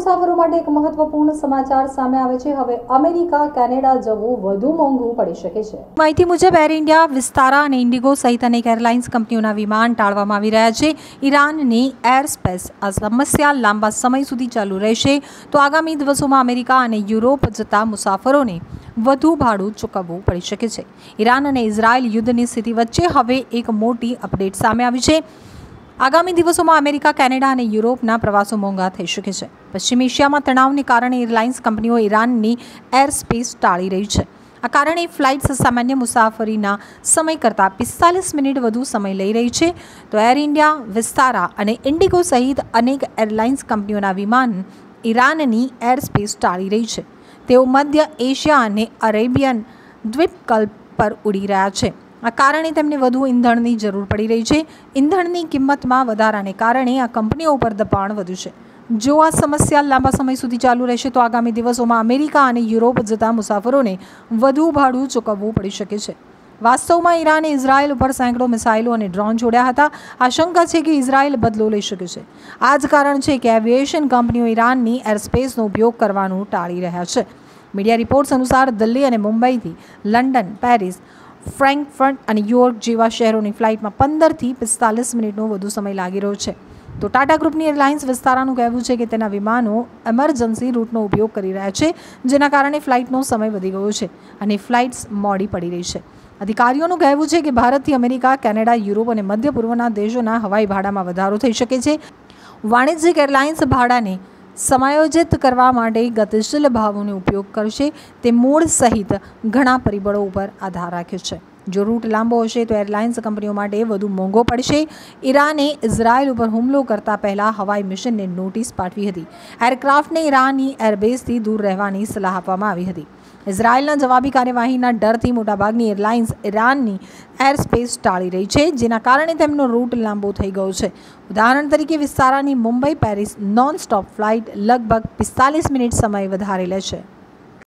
મુસાફરો માટે એક મહત્વપૂર્ણ સમાચાર સામે આવે છે। હવે અમેરિકા કેનેડા જવું વધુ મોંઘું પડી શકે છે। માહિતી મુજબ એર ઇન્ડિયા, વિસ્તારા અને ઇન્ડિગો સહિત અનેક એરલાઇન્સ કંપનીઓના વિમાન ટાળવામાં આવી રહ્યા છે। ઈરાનની એરસ્પેસ આ સમસ્યા લાંબા સમય સુધી ચાલુ રહેશે તો આગામી દિવસોમાં અમેરિકા અને યુરોપ જતા મુસાફરોને વધુ ભાડું ચૂકવવું પડી શકે છે। ઈરાન અને ઇઝરાયલ યુદ્ધની સ્થિતિ વચ્ચે હવે એક મોટી અપડેટ સામે આવી છે। આગામી દિવસોમાં અમેરિકા, કેનેડા અને યુરોપના પ્રવાસો મોંઘા થઈ શકે છે। પશ્ચિમ એશિયામાં તણાવને કારણે એરલાઇન્સ કંપનીઓ ઈરાનની એરસ્પેસ ટાળી રહી છે। આ કારણે ફ્લાઇટ્સ સામાન્ય મુસાફરીના સમય કરતાં 45 મિનિટ વધુ સમય લઈ રહી છે। તો એર ઇન્ડિયા, વિસ્તારા અને ઇન્ડિગો સહિત અનેક એરલાઇન્સ કંપનીઓના વિમાન ઈરાનની એરસ્પેસ ટાળી રહી છે। તેઓ મધ્ય એશિયા અને અરેબિયન દ્વીપકલ્પ પર ઉડી રહ્યા છે। આ કારણે તેમને વધુ ઈંધણની જરૂર પડી રહી છે। ઈંધણની કિંમતમાં વધારાને કારણે આ કંપનીઓ પર દબાણ વધ્યું છે। જો આ સમસ્યા લાંબા સમય સુધી ચાલુ રહેશે તો આગામી દિવસોમાં અમેરિકા અને યુરોપ જતા મુસાફરોને વધુ ભાડું ચૂકવવું પડી શકે છે। વાસ્તવમાં ઈરાને ઇઝરાયલ ઉપર સેંકડો મિસાઇલો અને ડ્રોન છોડ્યા હતા। આશંકા છે કે ઇઝરાયલ બદલો લઈ શકે છે। આ જ કારણ છે કે એવિએશન કંપનીઓ ઈરાનની એરસ્પેસનો ઉપયોગ કરવાનું ટાળી રહ્યા છે। મીડિયા રિપોર્ટ્સ અનુસાર દિલ્હી અને મુંબઈથી લંડન, પેરિસ, ફ્રેન્કફર્ટ અને ન્યૂયોર્ક જેવા શહેરોની ફ્લાઇટમાં 15 થી 45 મિનિટનો વધુ સમય લાગી રહ્યો છે। તો ટાટા ગ્રુપની એરલાઇન્સ વિસ્તારાનું કહેવું છે કે તેના વિમાનો એમરજન્સી રૂટનો ઉપયોગ કરી રહ્યા છે, જેના કારણે ફ્લાઇટનો સમય વધી ગયો છે અને ફ્લાઇટ્સ મોડી પડી રહી છે। અધિકારીઓનું કહેવું છે કે ભારતથી અમેરિકા, કેનેડા, યુરોપ અને મધ્ય પૂર્વના દેશોના હવાઈ ભાડામાં વધારો થઈ શકે છે। વાણિજ્યિક એરલાઇન્સ ભાડાને સમાયોજિત કરવા માટે ગતિશીલ ભાવોનો ઉપયોગ કરશે। તે મૂળ સહિત ઘણા પરિબળો ઉપર આધાર રાખે છે। જો રૂટ લાંબો હશે તો એરલાઇન્સ કંપનીઓ માટે વધુ મોંઘો પડશે। ઈરાને ઇઝરાયલ ઉપર હુમલો કરતા પહેલા હવાઈ મિશનને નોટિસ પાઠવી હતી। એરક્રાફ્ટને ઈરાની એરબેઝથી દૂર રહેવાની સલાહ આપવામાં આવી હતી। ઇઝરાયલના જવાબી કાર્યવાહીના ડરથી મોટાભાગની એરલાઇન્સ ઈરાનની એરસ્પેસ ટાળી રહી છે, જેના કારણે તેમનો રૂટ લાંબો થઈ ગયો છે। ઉદાહરણ તરીકે વિસ્તારાની Mumbai Paris non stop flight લગભગ 45 મિનિટ સમય વધારે લે છે।